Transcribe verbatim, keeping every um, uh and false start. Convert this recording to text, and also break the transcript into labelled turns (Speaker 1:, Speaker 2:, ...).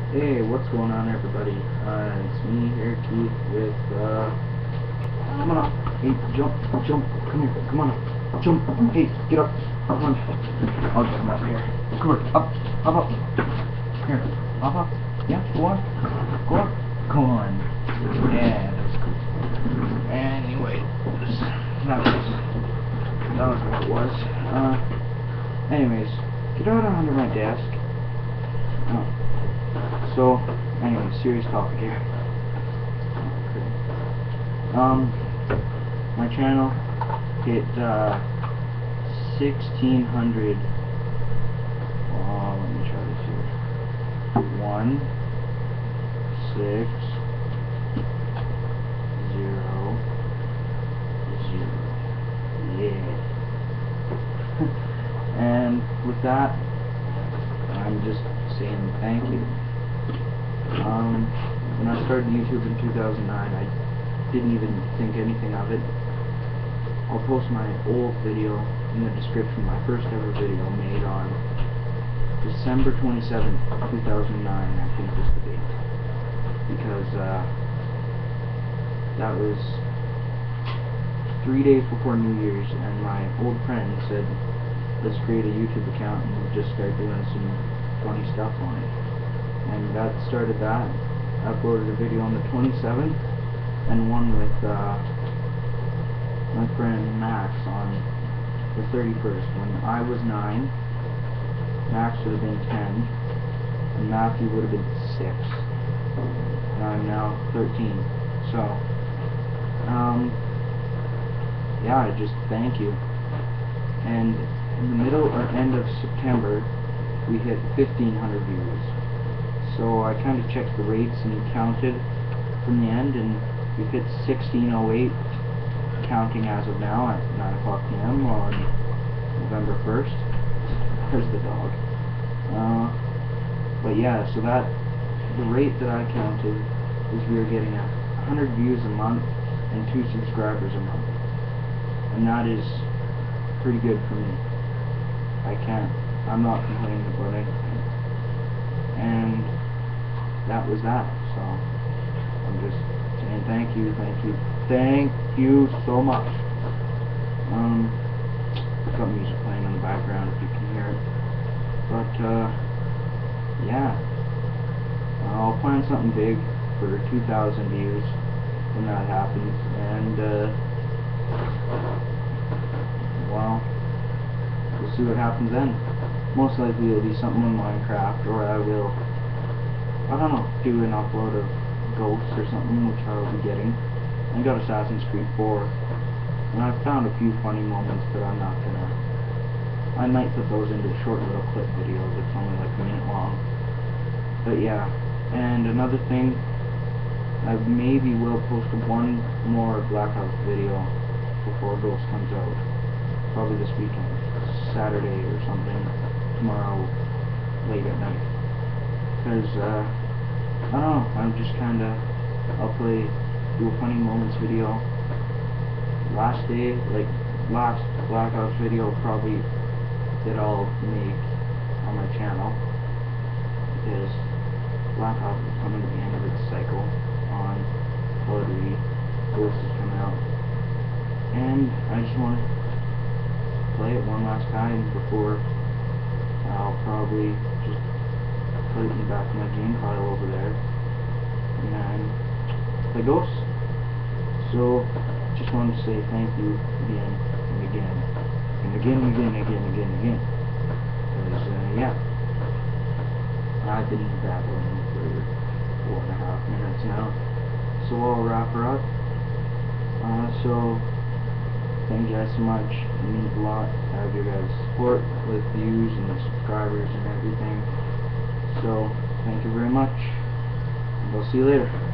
Speaker 1: Hey, what's going on, everybody? Uh, it's me here, Keith, with, uh, come on up. Hey, jump, jump, come here, come on up. Jump, hey, get up, come on. I'll get him up here. Come here, up, up, up. Here, up, up. Yeah, go on, go on. Go on. Yeah, that was cool. Anyway, that was, that was what it was. Uh, anyways, get out under my desk. Oh. So, anyway, serious topic here. Um, my channel hit uh, sixteen hundred. Oh, let me try this here. One, six, zero, zero. Yeah. And with that, I'm just saying thank you. Um, when I started YouTube in two thousand nine, I didn't even think anything of it. I'll post my old video in the description, my first ever video made on December twenty-seventh, two thousand nine, I think was the date. Because, uh, that was three days before New Year's, and my old friend said, let's create a YouTube account and just start doing some funny stuff on it. And that started that. I uploaded a video on the twenty-seventh and one with uh, my friend Max on the thirty-first. When I was nine, Max would have been ten, and Matthew would have been six. And I'm now thirteen. So, um, yeah, I just thank you. And in the middle or end of September, we hit fifteen hundred views. So I kind of checked the rates and counted from the end, and we hit sixteen oh eight, counting as of now at nine o'clock p m on November first. There's the dog. Uh, but yeah, so that, the rate that I counted was we were getting a hundred views a month and two subscribers a month. And that is pretty good for me. I can't, I'm not complaining about anything. And that was that. So I'm just saying thank you, thank you, thank you so much. Um, got music playing in the background if you can hear it. But uh, yeah, I'll plan something big for two thousand views when that happens, and uh, well, we'll see what happens then. Most likely it'll be something in Minecraft, or I will, I don't know, do an upload of Ghosts or something, which I will be getting. I got Assassin's Creed four, and I've found a few funny moments, but I'm not gonna, I might put those into short little clip videos, it's only like a minute long. But yeah, and another thing, I maybe will post one more Black Ops video before Ghost comes out. Probably this weekend, Saturday or something, tomorrow late at night. Because, uh, I don't know, I'm just kinda, I'll play, do a funny moments video. Last day, like, last Black Ops video probably that I'll make on my channel. Because Black Ops is coming to the end of its cycle on Call of Duty. Ghost is coming out. And I just want to play it one last time before I'll probably just put it in the back of my game file over there and play Ghosts. So just wanted to say thank you again and again and again and again and again and again and again. Because uh, yeah, I've been babbling for four and a half minutes now, so I'll wrap her up. Uh, so thank you guys so much. It means a lot to have your guys' support with views and subscribers and everything. So, thank you very much. And I'll see you later.